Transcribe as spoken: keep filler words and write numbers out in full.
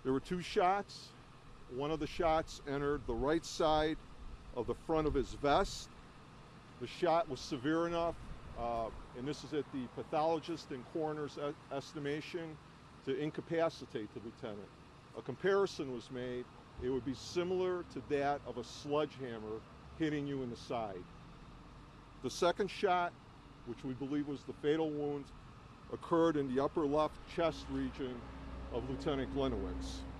There were two shots. One of the shots entered the right side of the front of his vest. The shot was severe enough, uh, and this is at the pathologist and coroner's e estimation, to incapacitate the lieutenant. A comparison was made. It would be similar to that of a sledgehammer hitting you in the side. The second shot, which we believe was the fatal wound, occurred in the upper left chest region of Lieutenant Glenowitz.